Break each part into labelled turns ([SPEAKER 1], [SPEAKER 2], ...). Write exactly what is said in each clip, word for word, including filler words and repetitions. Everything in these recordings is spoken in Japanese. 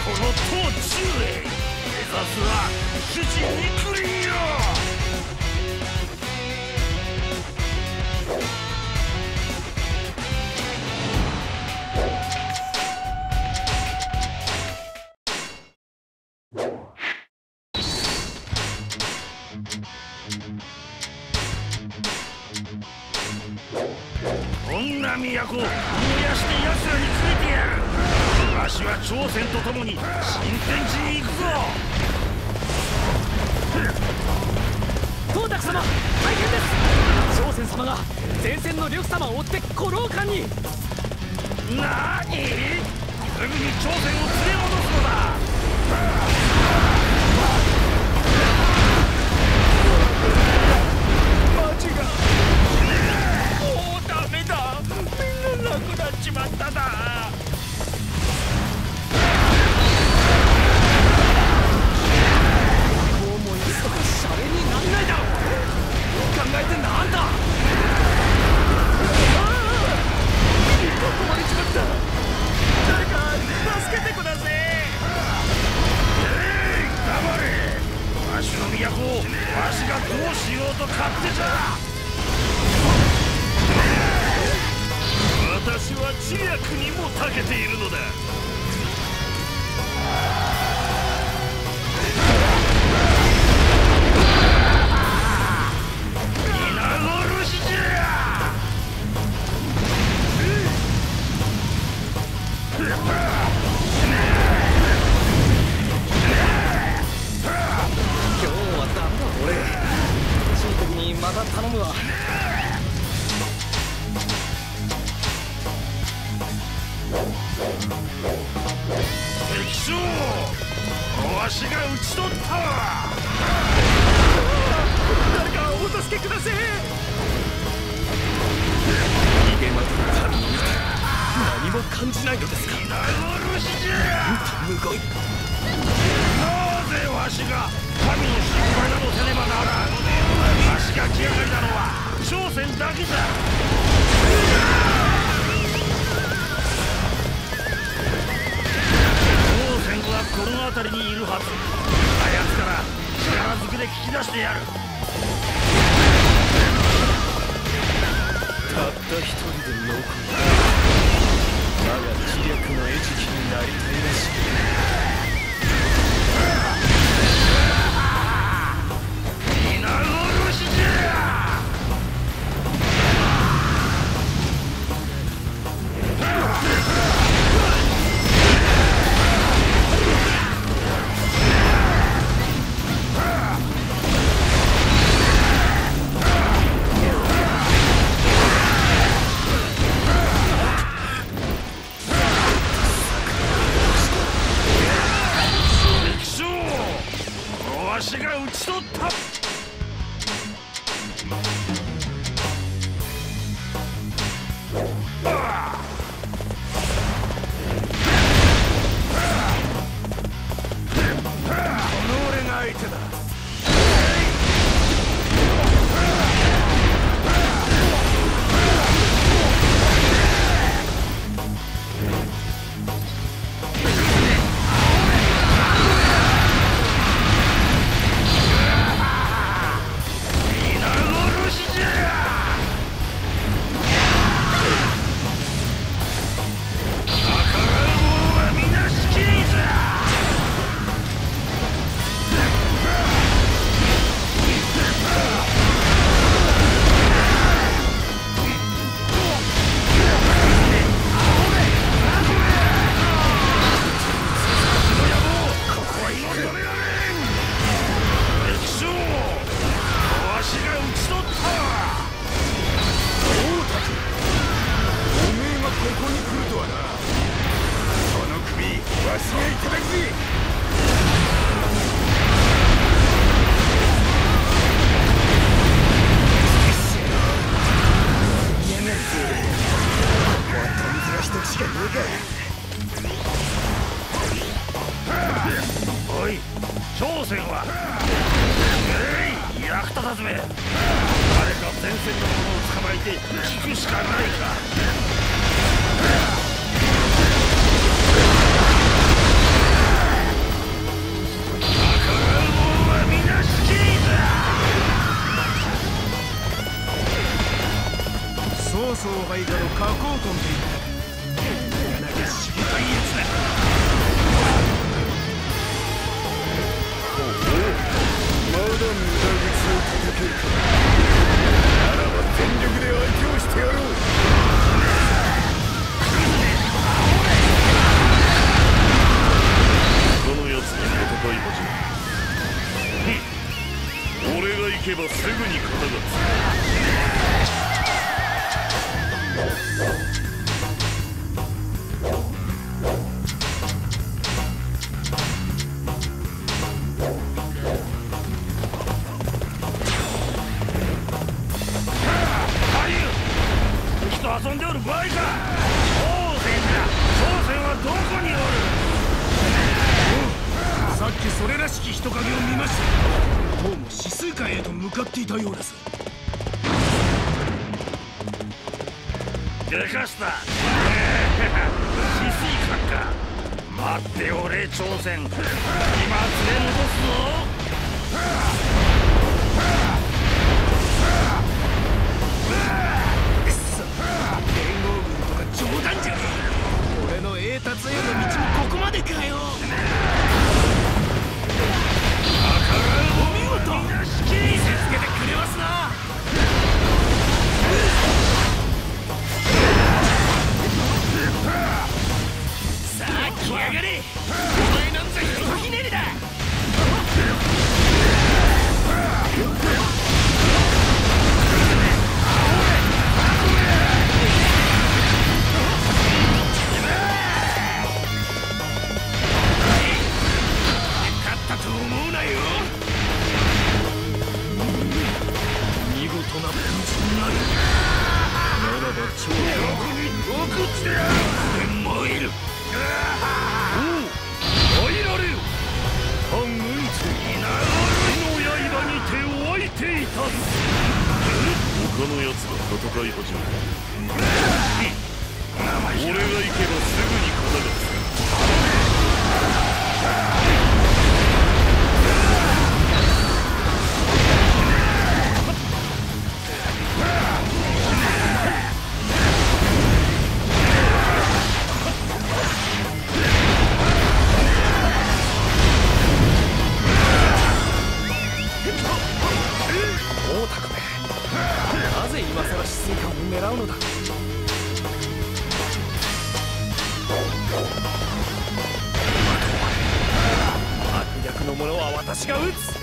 [SPEAKER 1] この東中へ目指すは主人肉林よ。こんな都燃やして奴らに連れてやる。わしは朝鮮と共に新天地に行くぞ。
[SPEAKER 2] 東卓様、大変です。朝鮮様が前線の呂布様を追って古老館に。
[SPEAKER 1] なーに？すぐに朝鮮を連れ戻すのだ。
[SPEAKER 3] マジがもうダメだ。みんななくなっちまっただ。
[SPEAKER 2] もう燃やすとかシャレになんないだろ。考えてんだあんた。ああ、囲まれちまった。誰か助けてください。
[SPEAKER 1] えい、黙れ。わしの都をわしがどうしようと勝手じゃ。
[SPEAKER 3] 私は知略にも長けているのだ。
[SPEAKER 1] 皆殺しじゃ。
[SPEAKER 2] 今日はダメだ俺。欲しい時にまた頼むわ。
[SPEAKER 1] 敵将、わしが討ち取ったわ。
[SPEAKER 3] 誰かお助けください。
[SPEAKER 2] 逃げまくる神を見て何も感じないのですか。
[SPEAKER 1] 皆殺しじゃ。
[SPEAKER 2] 無言。
[SPEAKER 1] なぜわしが神の心配などせねばならん。わしが気がかりなのは朝鮮だけじゃ。この辺りにいるはず。あやつから力ずくで聞き出してやる。
[SPEAKER 3] たった一人で残る。我が知略の餌食になりたいらしい。
[SPEAKER 1] 皆殺しじゃ。わしが討ち取った。おい、朝鮮はえい、役立たずめ。誰か前線の者を捕まえて聞くしかないか。
[SPEAKER 3] 向かっていたようです。
[SPEAKER 1] でかした止水艦か。待っておれ朝鮮、今連れ戻すぞ。
[SPEAKER 3] くそ、連合軍とか冗談じゃねえ。俺の栄達への道もここまでかよ。お見事、見せつけてくれますな。さあ来やがれ。お前なんざひとひねりだ。勝ったと思うなよ。見事な戦術になる。ならば超横に送ってやる。燃える。おう、燃えられよ。半分ついなるの刃に手を置いていたす。
[SPEAKER 4] 他の奴が戦い始めた。俺が行けばすぐに肩がつく。
[SPEAKER 3] なぜ今さら止水艦を狙うのだ。悪逆の者は私が撃つ。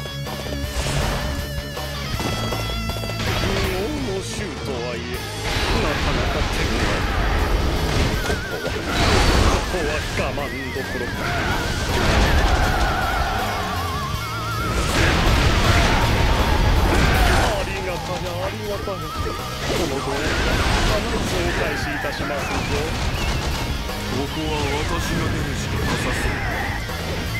[SPEAKER 4] 王の衆とはいえなかなか手強い。ここはここは我慢どころか。ありがたが、この後必ずお返しいたしますぞ。
[SPEAKER 3] ここは私が出るしかなさそう。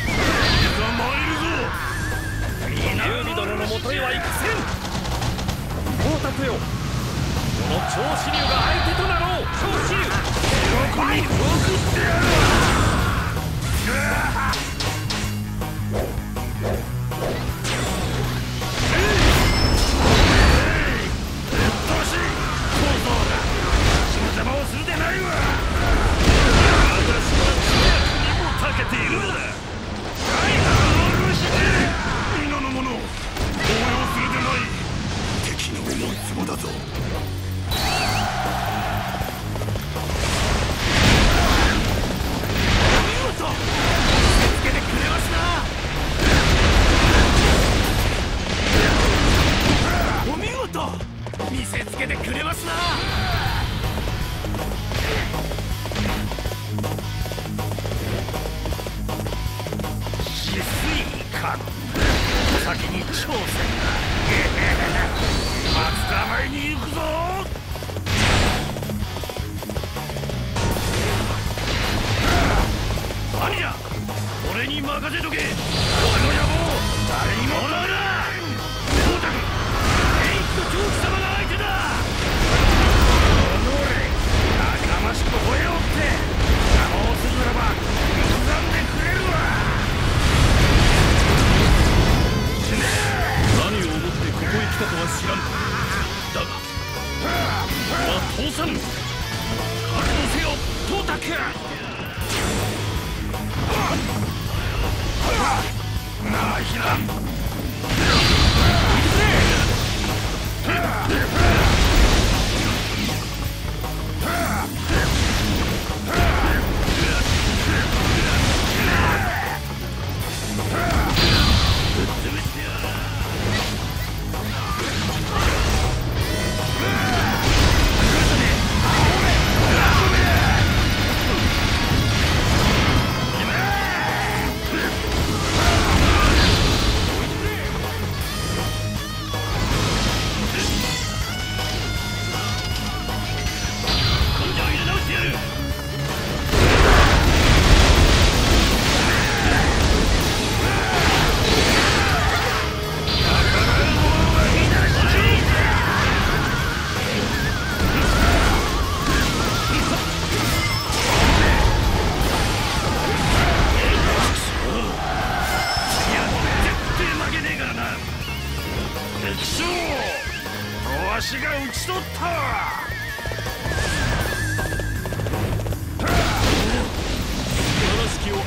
[SPEAKER 1] いざ参るぞ。
[SPEAKER 2] 劉備殿のもとへは行かせん。光沢よ、この長子竜が相手となろう。長子竜、
[SPEAKER 1] ここに送ってやる。邪魔をするでないわ。私は知略にも長けているのだ。はいな、おしで皆の者、動揺するでない。敵の思うつぼだぞ。お見事、見せつけてくれますな。お見事、見せつけてくれますな。止水艦、先に朝鮮が待つたまえに行くぞ。何じゃ、俺に任せとけ。俺の野望誰にも乗るな。光沢、エイキと長貴様が相手だ。おのれ、やかましく吠えおって邪魔をするならば刻んでくれるわ。
[SPEAKER 3] 何を思ってここへ来たとは知らん。だが俺は通さぬ。覚悟せよ東卓。
[SPEAKER 1] なあひら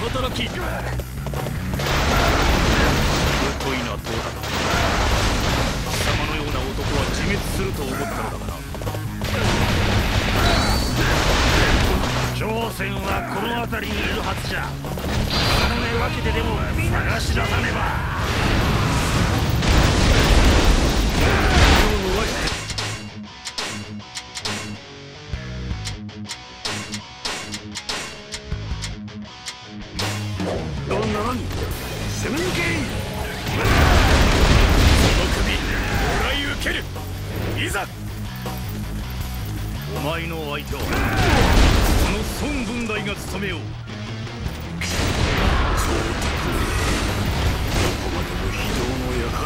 [SPEAKER 3] 働き。疎いなどうだ。貴様のような男は自滅すると思ったのだがな。
[SPEAKER 1] 朝鮮はこの辺りにいるはずじゃ。金目分けてでも探し出さねば。どんならん攻め抜け。
[SPEAKER 3] その首もらい受ける。いざ。お前の相手はこの孫文大が務めよう。
[SPEAKER 1] そうだ。どこまでも非道の輩。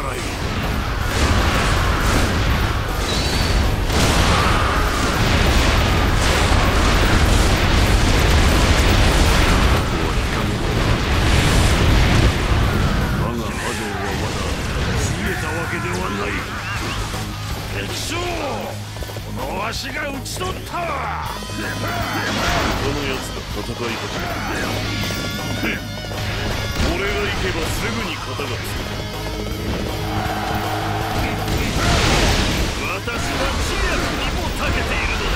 [SPEAKER 1] わしが討ち取った。このやつが戦い始めた。俺が行けばすぐに肩がつく。私は知略にも長けているのだ。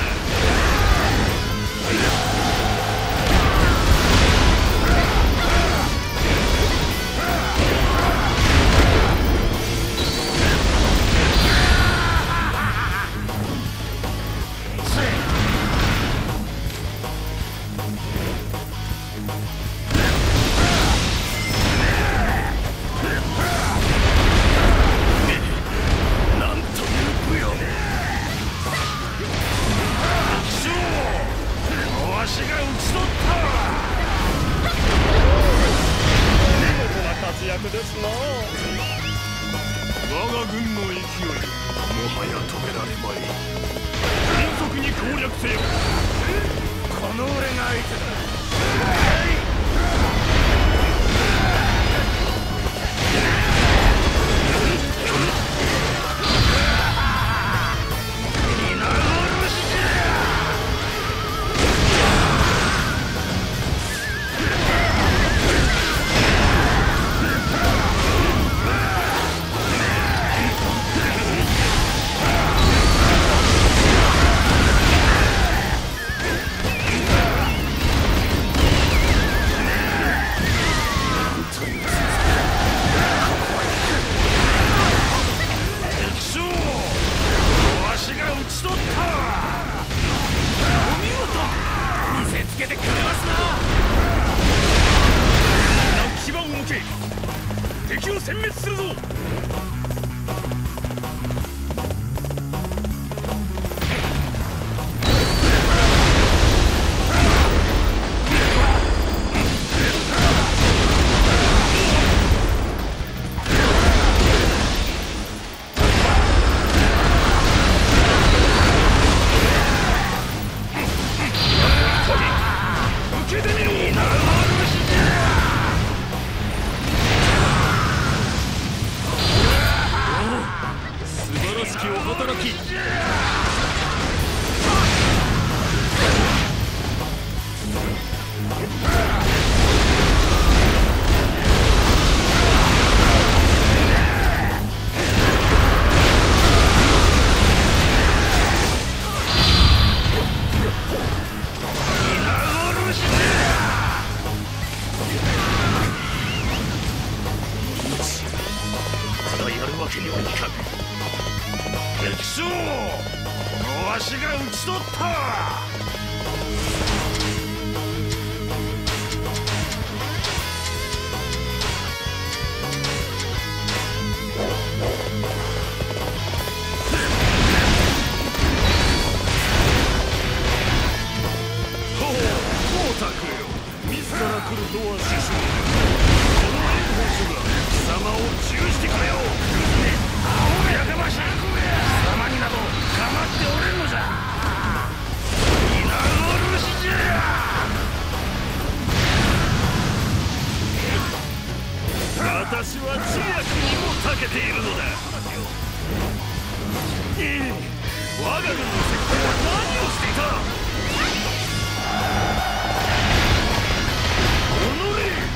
[SPEAKER 1] 我が軍の勢い、もはや止められまい。迅速に攻略せよ。この俺が相手だ。敵を殲滅するぞ。受けてみろ。お働き。ただやるわけにはいかん。敵将、このわしが討ち取った。ほう、光沢よ。自ら来るとは師匠。この連合書が貴様を中してくれよ。青やかましい。貴様になど構っておれんのじゃ。皆殺しじゃ。私は知略にも長けているのだ。ええ、我が軍の石膏は何をしていた。おのれ。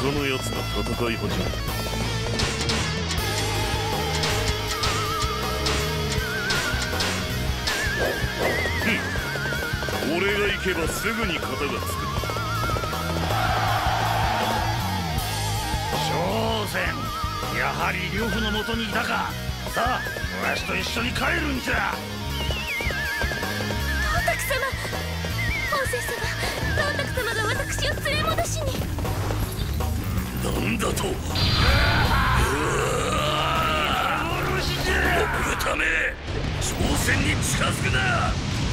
[SPEAKER 3] 他のやつが戦い始める。俺が行けばすぐに肩がつく。
[SPEAKER 1] 商船、やはり呂布のもとにいたか。さあわしと一緒に帰るんじゃ。
[SPEAKER 5] 董卓様、王政様、董卓様が私を連れ戻しに。
[SPEAKER 3] なんだと。豚め、朝鮮に近づくな。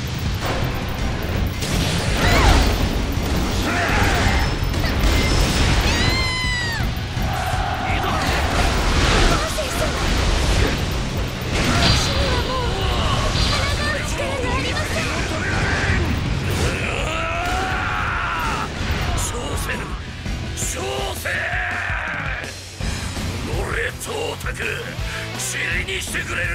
[SPEAKER 3] 董卓、塵にしてくれる。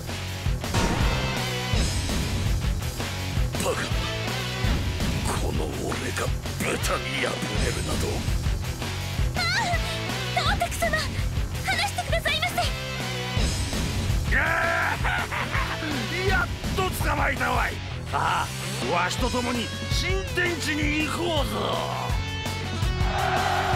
[SPEAKER 3] バカ、この俺が豚に敗れるなど。
[SPEAKER 5] ああ、董卓様、話してくださいませ。
[SPEAKER 1] やっと捕まえたわい。さあわしと共に新天地に行こうぞ。